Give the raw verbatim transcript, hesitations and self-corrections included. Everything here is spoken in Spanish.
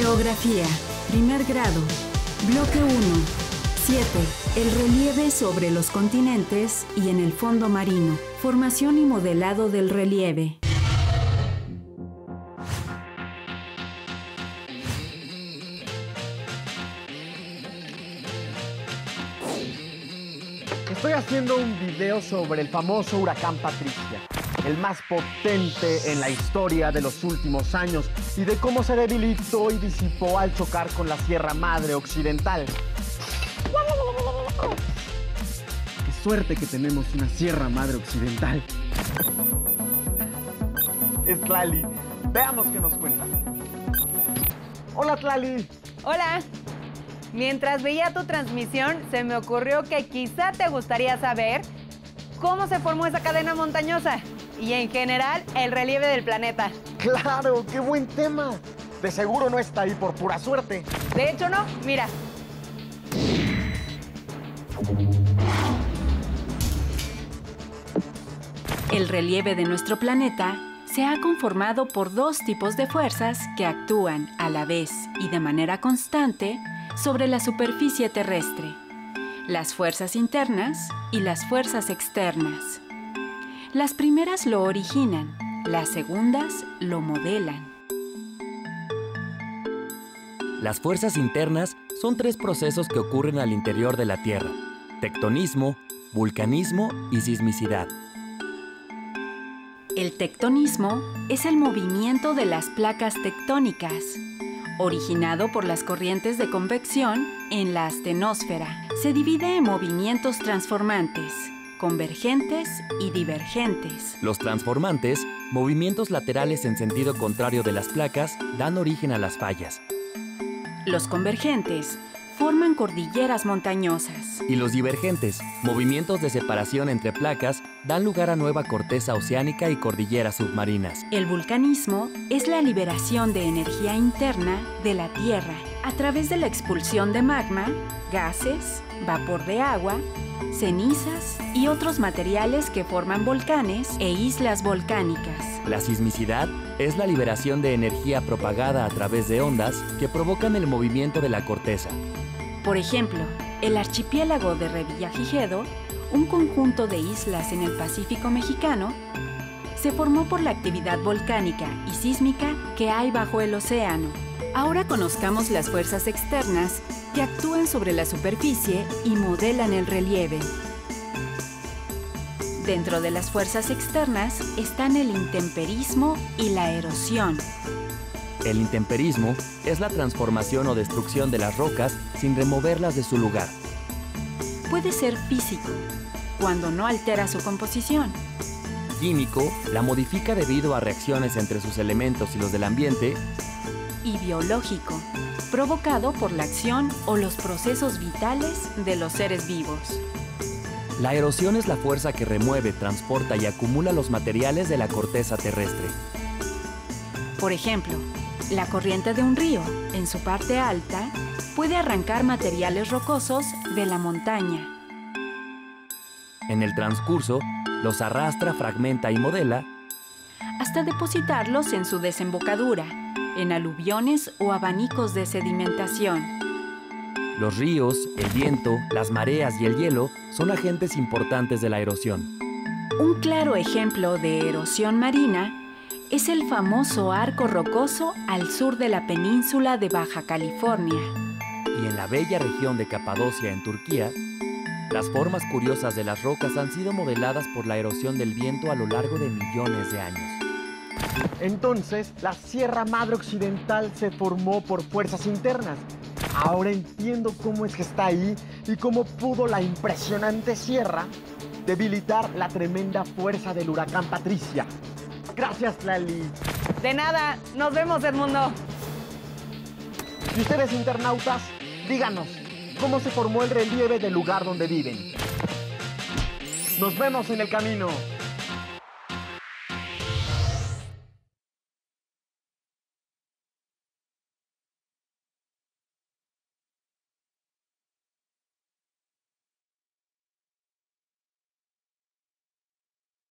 Geografía, primer grado, bloque uno, siete. El relieve sobre los continentes y en el fondo marino. Formación y modelado del relieve. Estoy haciendo un video sobre el famoso huracán Patricia, el más potente en la historia de los últimos años y de cómo se debilitó y disipó al chocar con la Sierra Madre Occidental. Qué suerte que tenemos una Sierra Madre Occidental. Es Tlali. Veamos qué nos cuenta. Hola, Tlali. Hola. Mientras veía tu transmisión, se me ocurrió que quizá te gustaría saber cómo se formó esa cadena montañosa y, en general, el relieve del planeta. ¡Claro! ¡Qué buen tema! De seguro no está ahí por pura suerte. De hecho, no. Mira. El relieve de nuestro planeta se ha conformado por dos tipos de fuerzas que actúan a la vez y de manera constante sobre la superficie terrestre: las fuerzas internas y las fuerzas externas. Las primeras lo originan, las segundas lo modelan. Las fuerzas internas son tres procesos que ocurren al interior de la Tierra: tectonismo, vulcanismo y sismicidad. El tectonismo es el movimiento de las placas tectónicas, originado por las corrientes de convección en la astenosfera. Se divide en movimientos transformantes, convergentes y divergentes. Los transformantes, movimientos laterales en sentido contrario de las placas, dan origen a las fallas. Los convergentes forman cordilleras montañosas. Y los divergentes, movimientos de separación entre placas, dan lugar a nueva corteza oceánica y cordilleras submarinas. El vulcanismo es la liberación de energía interna de la Tierra a través de la expulsión de magma, gases, vapor de agua, cenizas y otros materiales que forman volcanes e islas volcánicas. La sismicidad es la liberación de energía propagada a través de ondas que provocan el movimiento de la corteza. Por ejemplo, el archipiélago de Revillagigedo, un conjunto de islas en el Pacífico mexicano, se formó por la actividad volcánica y sísmica que hay bajo el océano. Ahora conozcamos las fuerzas externas que actúan sobre la superficie y modelan el relieve. Dentro de las fuerzas externas están el intemperismo y la erosión. El intemperismo es la transformación o destrucción de las rocas sin removerlas de su lugar. Puede ser físico, cuando no altera su composición. Químico, la modifica debido a reacciones entre sus elementos y los del ambiente. Y biológico, provocado por la acción o los procesos vitales de los seres vivos. La erosión es la fuerza que remueve, transporta y acumula los materiales de la corteza terrestre. Por ejemplo, la corriente de un río, en su parte alta, puede arrancar materiales rocosos de la montaña. En el transcurso, los arrastra, fragmenta y modela, hasta depositarlos en su desembocadura, en aluviones o abanicos de sedimentación. Los ríos, el viento, las mareas y el hielo son agentes importantes de la erosión. Un claro ejemplo de erosión marina es el famoso arco rocoso al sur de la península de Baja California. Y en la bella región de Capadocia, en Turquía, las formas curiosas de las rocas han sido modeladas por la erosión del viento a lo largo de millones de años. Entonces, la Sierra Madre Occidental se formó por fuerzas internas. Ahora entiendo cómo es que está ahí y cómo pudo la impresionante sierra debilitar la tremenda fuerza del huracán Patricia. Gracias, Tlali. De nada. Nos vemos, Edmundo. Y ustedes, internautas, díganos, ¿cómo se formó el relieve del lugar donde viven? Nos vemos en el camino.